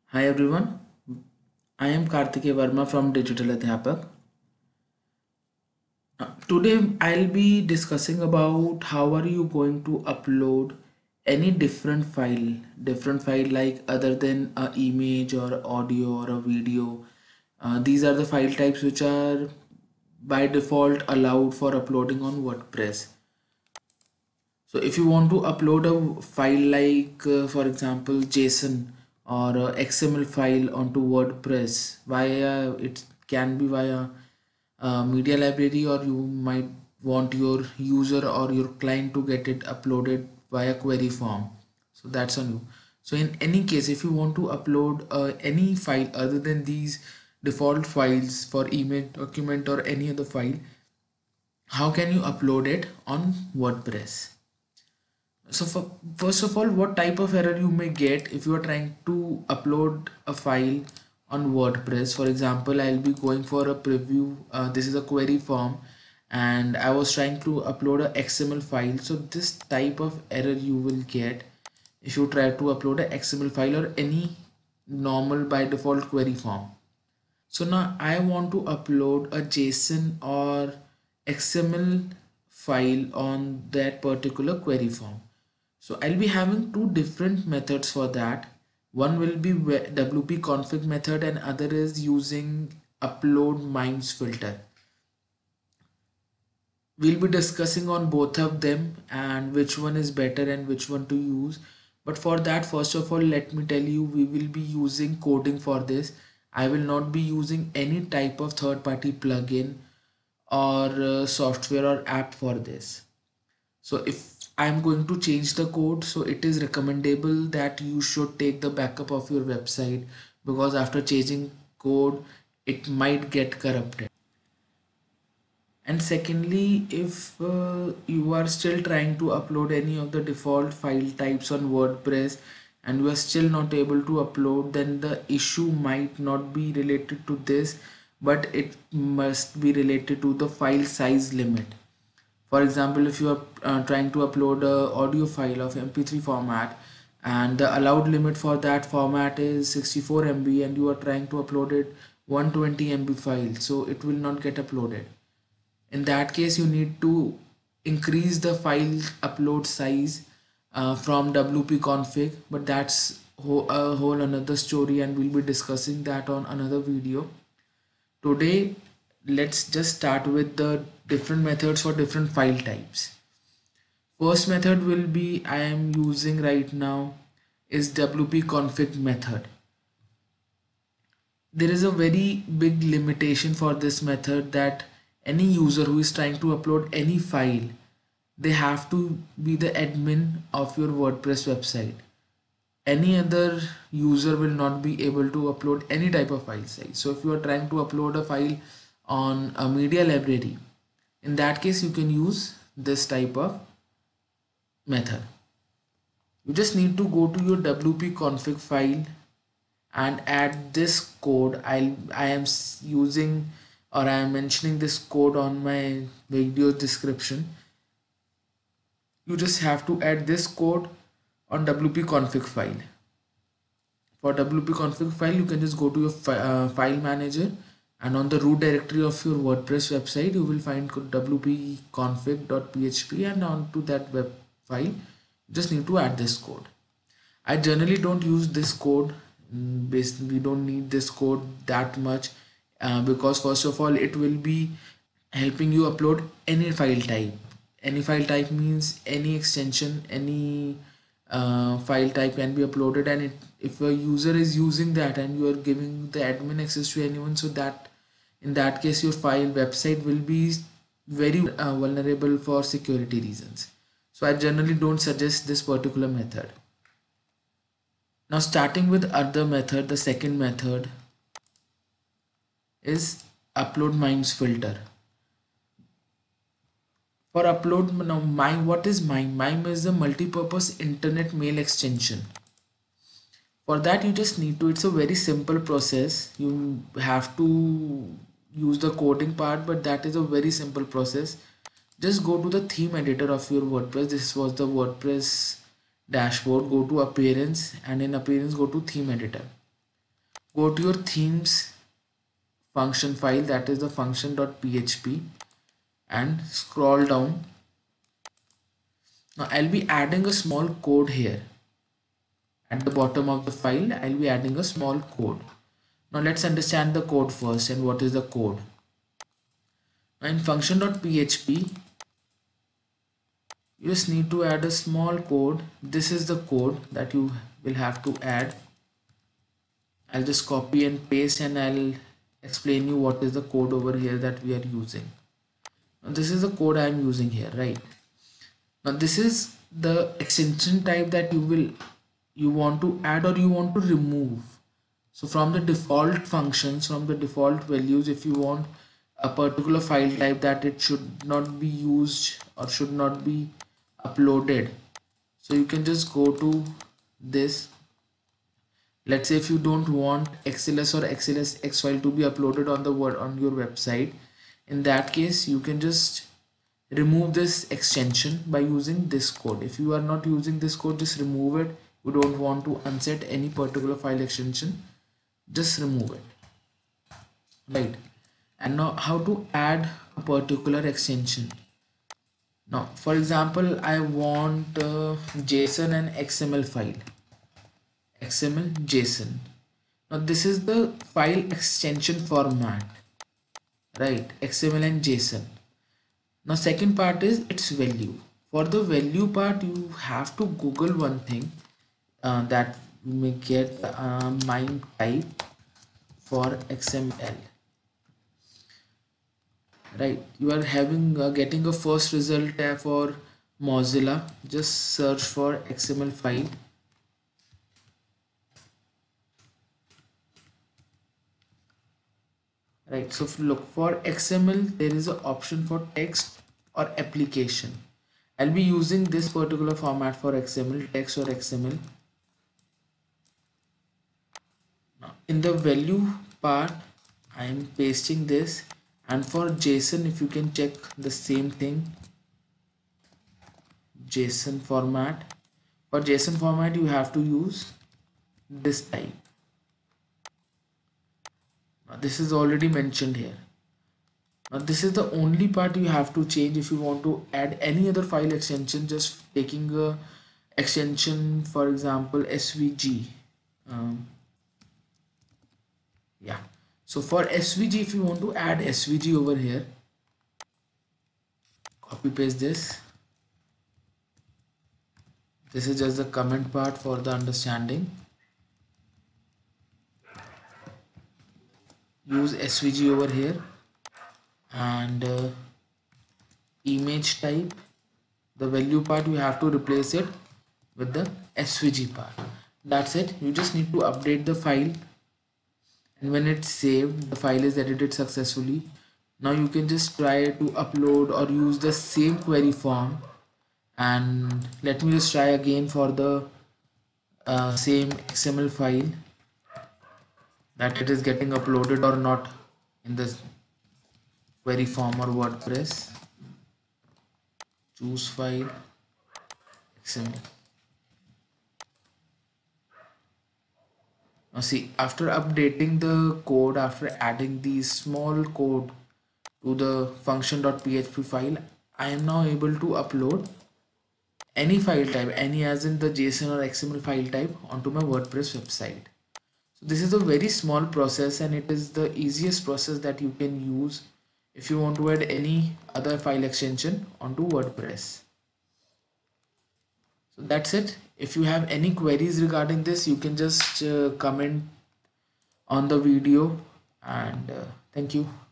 Hi everyone, I am Kartikeya Verma from Digital Adhyapak. Today I'll be discussing about how are you going to upload any different file like other than a image or audio or a video. These are the file types which are by default allowed for uploading on WordPress. So if you want to upload a file like for example JSON or a XML file onto WordPress via it can be via media library, or you might want your user or your client to get it uploaded via query form. So that's on you. So in any case, if you want to upload any file other than these default files for image, document or any other file, how can you upload it on WordPress? So first of all, what type of error you may get if you are trying to upload a file on WordPress? For example, I'll be going for a preview. This is a query form and I was trying to upload a XML file. So this type of error you will get if you try to upload a XML file or any normal by default query form. So now I want to upload a JSON or XML file on that particular query form. So I'll be having two different methods for that. One will be WP config method and other is using upload mimes filter. We'll be discussing on both of them and which one is better and which one to use. But for that, first of all, let me tell you, we will be using coding for this. I will not be using any type of third-party plugin or software or app for this. So if I'm going to change the code, so it is recommendable that you should take the backup of your website, because after changing code, it might get corrupted. And secondly, if you are still trying to upload any of the default file types on WordPress and you are still not able to upload, then the issue might not be related to this, but it must be related to the file size limit. For example, if you are trying to upload a audio file of MP3 format and the allowed limit for that format is 64 MB and you are trying to upload it 120 MB file, so it will not get uploaded. In that case, you need to increase the file upload size from WP config, but that's a whole another story and we'll be discussing that on another video. Today, let's just start with the different methods for different file types. First method will be I am using right now is WP config method. There is a very big limitation for this method that any user who is trying to upload any file, they have to be the admin of your WordPress website. Any other user will not be able to upload any type of file size. So if you are trying to upload a file on a media library, in that case you can use this type of method. You just need to go to your WP config file and add this code. I am using or I am mentioning this code on my video description. You just have to add this code on WP config file. For WP config file, you can just go to your file manager and on the root directory of your WordPress website, you will find wp-config.php and onto that web file, you just need to add this code. I generally don't use this code. Basically, we don't need this code that much because first of all, it will be helping you upload any file type. Any file type means any extension, any file type can be uploaded, and if a user is using that and you are giving the admin access to anyone, so that in that case your file website will be very vulnerable for security reasons. So I generally don't suggest this particular method. Now starting with other method, the second method is upload mimes filter. For upload, now mime, what is mime? Mime is a multi-purpose internet mail extension. For that you just need to, it's a very simple process. You have to use the coding part, but that is a very simple process. Just go to the theme editor of your WordPress. This was the WordPress dashboard. Go to appearance and in appearance go to theme editor. go to your themes function file, that is the function.php, and scroll down. Now I'll be adding a small code here. At the bottom of the file, I'll be adding a small code. Now let's understand the code first. And what is the code? Now in function.php, you just need to add a small code. This is the code that you will have to add. I'll just copy and paste, and I'll explain you what is the code over here that we are using. Now this is the code I am using here, right? Now this is the extension type that you want to add or you want to remove. So from the default functions, from the default values, if you want a particular file type that it should not be used or should not be uploaded, so you can just go to this. Let's say if you don't want XLS or XLSX file to be uploaded on the on your website, in that case you can just remove this extension by using this code. If you are not using this code, just remove it. You don't want to unset any particular file extension, just remove it, right? And now how to add a particular extension. Now for example, I want JSON and XML file, XML JSON. Now this is the file extension format, right? XML and JSON. Now second part is its value. For the value part, you have to Google one thing, that you may get MIME type for XML, right? You are having getting a first result for Mozilla. Just search for XML file. Right, so look for XML, there is an option for text or application. I'll be using this particular format for XML, text or XML. Now in the value part, I am pasting this, and for JSON, if you can check the same thing, JSON format. For JSON format, you have to use this type. Now this is already mentioned here. Now this is the only part you have to change. If you want to add any other file extension, just taking a extension, for example SVG. Yeah, so for SVG, if you want to add SVG over here, copy paste this. This is just the comment part for the understanding. Use SVG over here, and image type, the value part, you have to replace it with the SVG part. That's it. You just need to update the file, and when it's saved, the file is edited successfully. Now you can just try to upload or use the same query form, and let me just try again for the same XML file, that it is getting uploaded or not in this query form or WordPress. Choose file, XML. Now see, after updating the code, after adding the small code to the function.php file, I am now able to upload any file type, any as in the JSON or XML file type, onto my WordPress website. So this is a very small process, and it is the easiest process that you can use if you want to add any other file extension onto WordPress. So that's it. If you have any queries regarding this, you can just comment on the video, and thank you.